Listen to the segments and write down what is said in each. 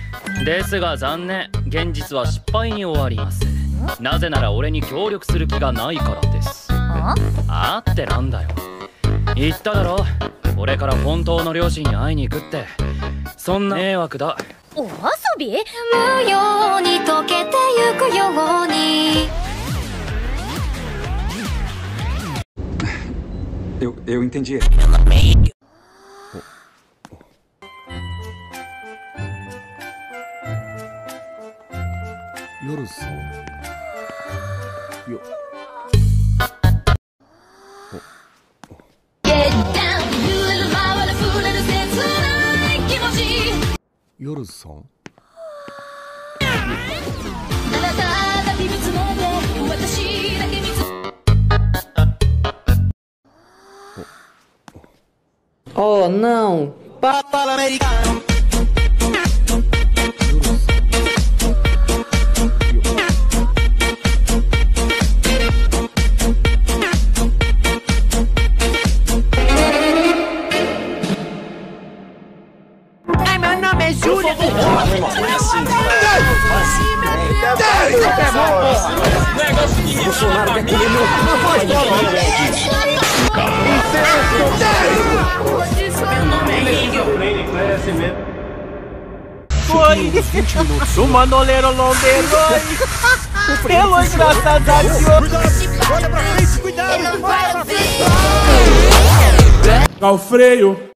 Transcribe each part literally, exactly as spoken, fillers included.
ですが残念、現実は失敗に終わります。なぜなら俺に協力する気がないからです。ああってなんだよ。言っただろ、俺から本当の両親に会いに行くって。そんな迷惑だ。 お遊び？無用に溶けてゆくように。 Eu, eu entendi. Yoru-san. Yo. Yoru-san. Oh, não! Papa americano! Ai, meu nome é Júlia! Bolsonaro quer comer meu Foi o manoleiro londeiroi. Pelo engraçado da olha pra frente, cuidado! Vai pra frente! Ao freio!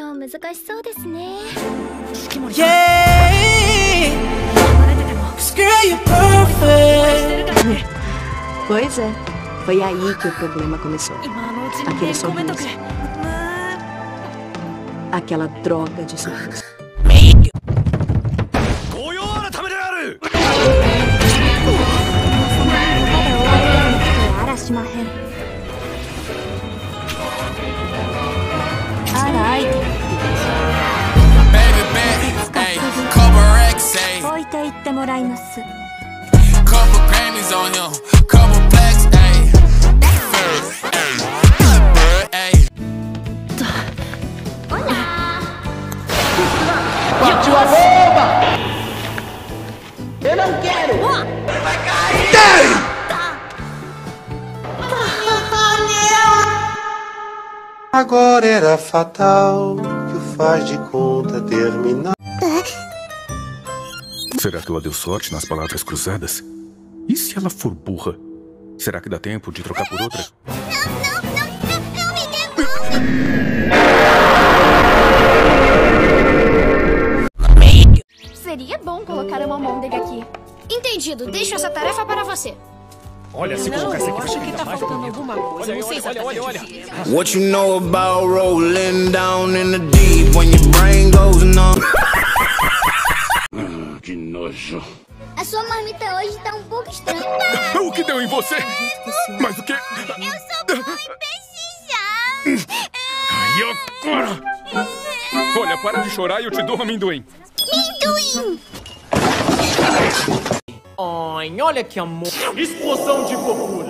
Yeah! Girl, you're perfect! Pois é, foi aí que o problema começou. Aquele sorriso. Aquela droga de sorriso. Couple Grammys on him, couple blacks, ayy. Partiu a bomba! Eu não quero! Vai cair! Agora era fatal que o faz de conta terminar. Será que ela deu sorte nas palavras cruzadas? E se ela for burra? Será que dá tempo de trocar por outra? Não, não, não, não, não me devolve! Seria bom colocar uma almôndega aqui. Entendido, deixo essa tarefa para você. Olha, se colocar esse aqui, acho que tá faltando alguma coisa. Não sei exatamente. Olha, olha, olha. What you know about rolling down in the deep when your brain goes numb? Que nojo. A sua marmita hoje tá um pouco estranha. O que deu em você? Mas o que? Eu sou bom em pesquisar. E agora? Olha, para de chorar e eu te dou um amendoim. Amendoim! Ai, olha que amor! Explosão de fofura.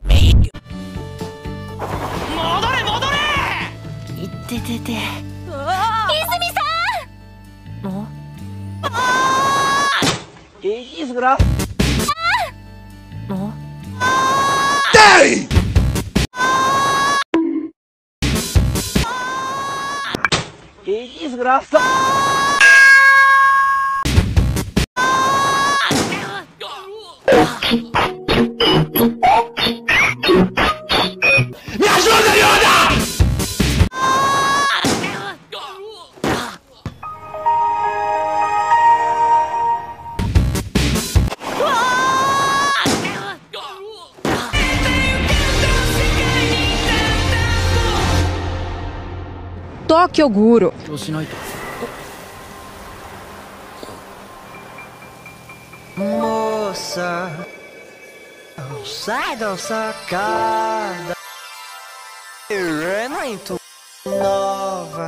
Modore, modore! Ittetete. Izumi-san! Que desgraça! Dei! Que desgraça! Me ajuda, Yoda! Tóquio Guro. Moça, sai da sacada. É muito nova.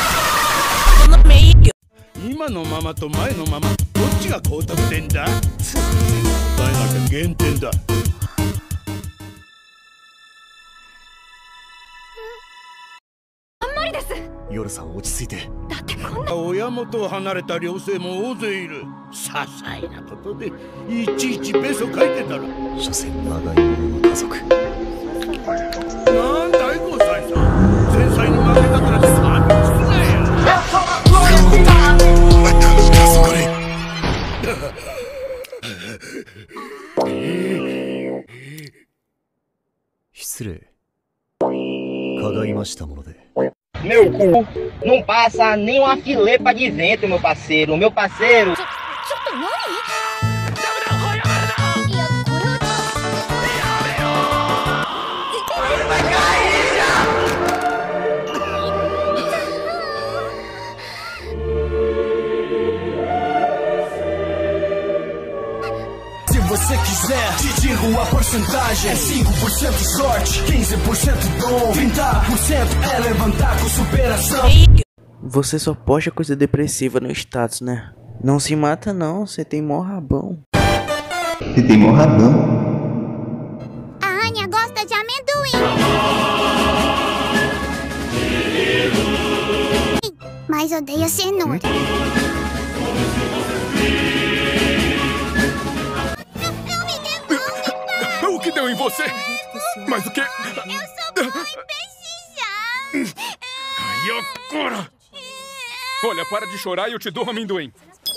今のままと前のままどっちが高得点だ？答えなきゃ減点だ。 あんまりです。 夜さん落ち着いて。だってこんな親元を離れた寮生も大勢いる。些細なことでいちいちベソ書いてたら。所詮長い者の家族。なんだいごさいさん。前妻に負けたからってさんにんすなや。失礼。かがいましたもので。 Meu cu não passa nem uma filepa de vento, meu parceiro. Meu parceiro. Se você quiser, te digo a porcentagem. É cinco por cento sorte, quinze por cento dom, trinta por cento é levantar com superação. Você só posta coisa depressiva no status, né? Não se mata não, você tem mó rabão. Você tem mó rabão? A Anya gosta de amendoim. Mas odeia cenoura. O que deu em você? Mas o que? Eu sou boa em pesquisar. E agora? Olha, para de chorar e eu te dou amendoim.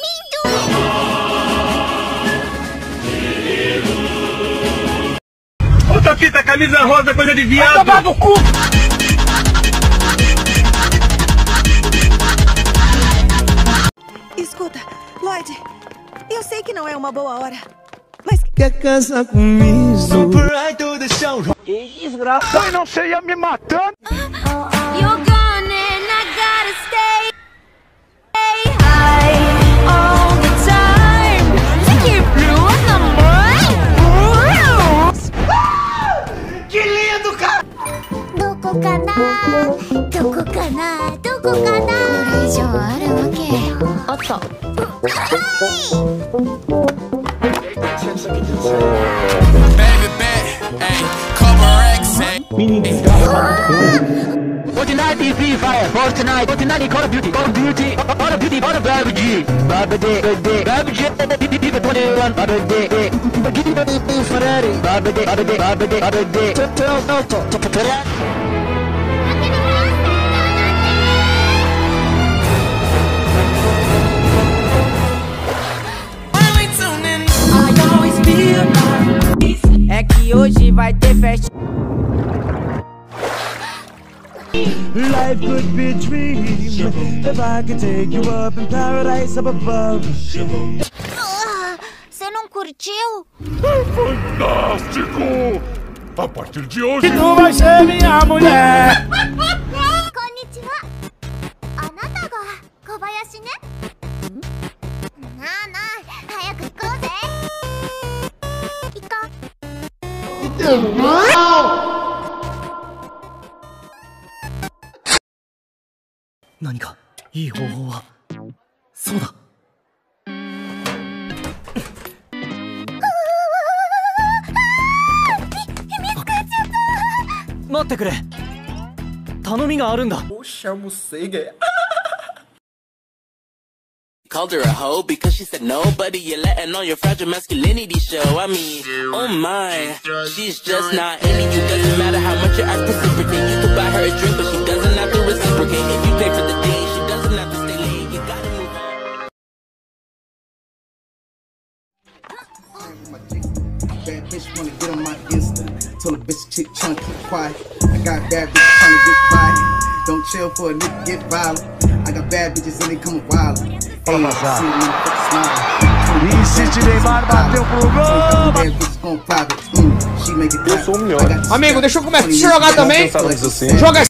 Outra fita, camisa rosa, coisa de viado. Vai tomar no cu! Escuta, Lloyd, eu sei que não é uma boa hora, mas... Quer casar comigo? Super Idol do chão. Que desgraça! Ai, não sei, ia me matando! You're gone and I gotta stay high all the time. Take blue on the Que lindo, cara! Doko kana? Doko kana? Doko kana? これ以上あるわけ。あった。 Baby bet, hey, cover X, hey. Fortnite Free Fire, Fortnite, Fortnite Call of Duty, Call of Duty, Call of Duty, Call of Duty, Babade, Babade, Babade, People twenty-one, Babade, Babade, Ferrari, Babade, Babade, Babade, Babade, Total, Total, Total. É que hoje vai ter festa. Life could be a dream if I could take you up in paradise up above. Você não curtiu? Fantástico! A partir de hoje... Tu vai ser minha mulher! Konnichiwa. Anata ga Kobayashi ne? Na na, hayaku ikou ze. Ikou. 何かいい方法は。そうだ。待ってくれ。頼みがあるんだ。 Poxa, morcega. Called her a hoe because she said nobody. You're letting on your fragile masculinity show. I mean, oh my, she's just not into you. Doesn't matter how much your eyes reciprocate. You could buy her a drink, but she doesn't have to reciprocate. If you pay for the day, she doesn't have to stay late. You gotta move on. Bad bitch wanna get on my Insta. Told a bitch chick trying to keep quiet. I got bad bitches trying to get quiet. Don't chill for a nigga get violent. I got bad bitches and they come wild. E se te Neymar bateu pro gol? Eu sou o melhor. Amigo, deixa eu começar a jogar também. Joga.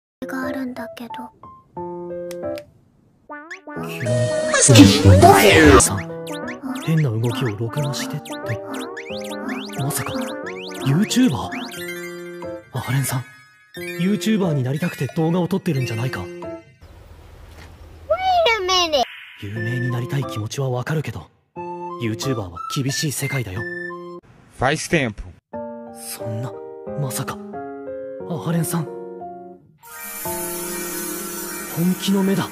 変な動きを録画してってまさか YouTuber？ アハレンさん YouTuber になりたくて動画を撮ってるんじゃないか。 Wait a minute. 有名になりたい気持ちはわかるけど YouTuber は厳しい世界だよ。 Faz tempo。 そんなまさかアハレンさん本気の目だ。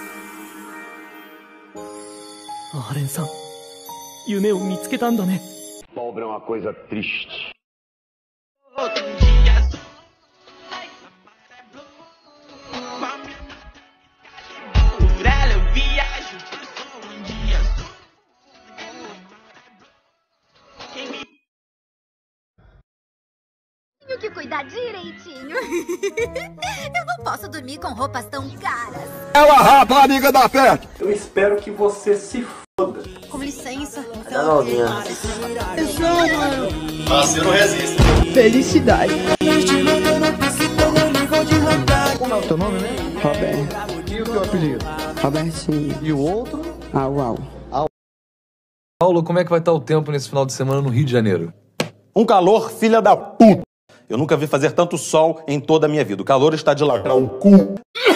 アーレンさん、夢を見つけたんだね。 Pobre é uma coisa triste. Tenho que cuidar direitinho. Eu não posso dormir com roupas tão caras. Ela rapa, amiga da Pet. Eu espero que você se foda. Com licença. Dá novinha. Ah, você não resiste. Felicidade. Como é o teu nome mesmo? Roberto. E o teu apelido? Robertinho. E o outro? Au, au. Paulo, como é que vai estar o tempo nesse final de semana no Rio de Janeiro? Um calor, filha da puta. Eu nunca vi fazer tanto sol em toda a minha vida. O calor está de lacrar o cu.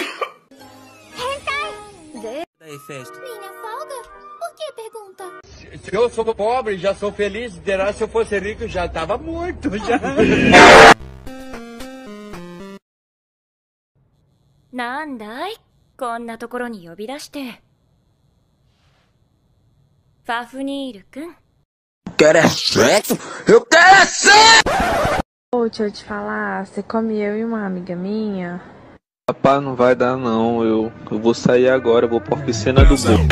Daí, festa. Minha folga? Por que pergunta? Se eu sou pobre, já sou feliz. Derá, se eu fosse rico, já tava morto. Já. なんだいこんなところに呼び出して。ファフニールくん。 Quero é sexo? Eu quero é sexo! Ô, deixa eu te falar, você come eu e uma amiga minha? Rapaz, não vai dar não, eu, eu vou sair agora, eu vou pra oficina do Gol.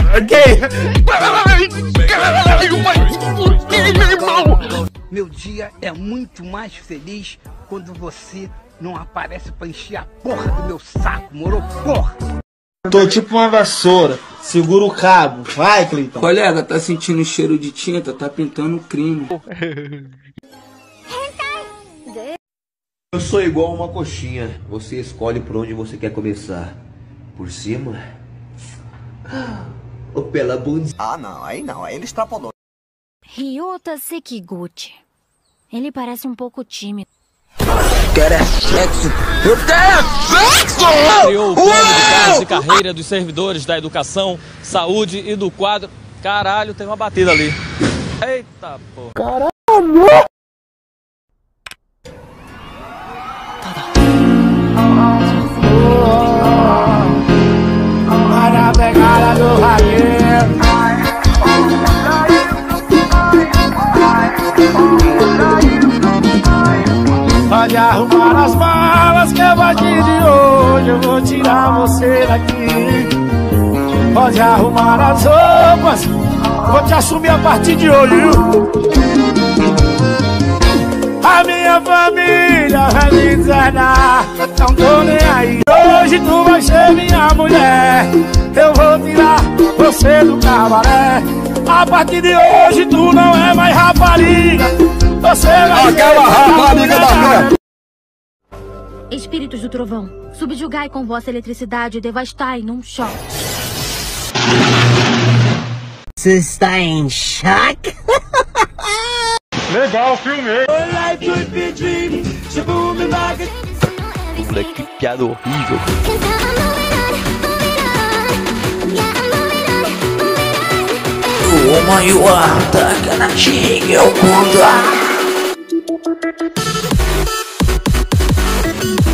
Meu dia é muito mais feliz quando você não aparece pra encher a porra do meu saco, moro? Porra! Tô tipo uma vassoura, segura o cabo, vai, Cleiton. Colega, tá sentindo cheiro de tinta, tá pintando crime. Eu sou igual uma coxinha, você escolhe por onde você quer começar. Por cima? Ou pela bunda? Ah não, aí não, aí ele extrapolou. Ryota Sekiguchi. Ele parece um pouco tímido. Quero é sexo! Eu quero é sexo! Criou o plano de carros e carreira dos servidores da educação, saúde e do quadro. Caralho, tem uma batida ali. Eita porra. Caralho! Olha a pegada do ragueiro. Pode arrumar as malas que a partir de hoje eu vou tirar você daqui. Pode arrumar as roupas, vou te assumir a partir de hoje, viu? A minha família vai me deserdar, não tô nem aí. Hoje tu vai ser minha mulher, eu vou tirar você do cabaré. A partir de hoje tu não é mais rapariga, você vai aquela rapariga da fé. Espíritos do trovão, subjugai com vossa eletricidade e devastai num choque. Você está em choque? Legal, filmei. Que piada horrível. O maior ataca na tigre é o mundo.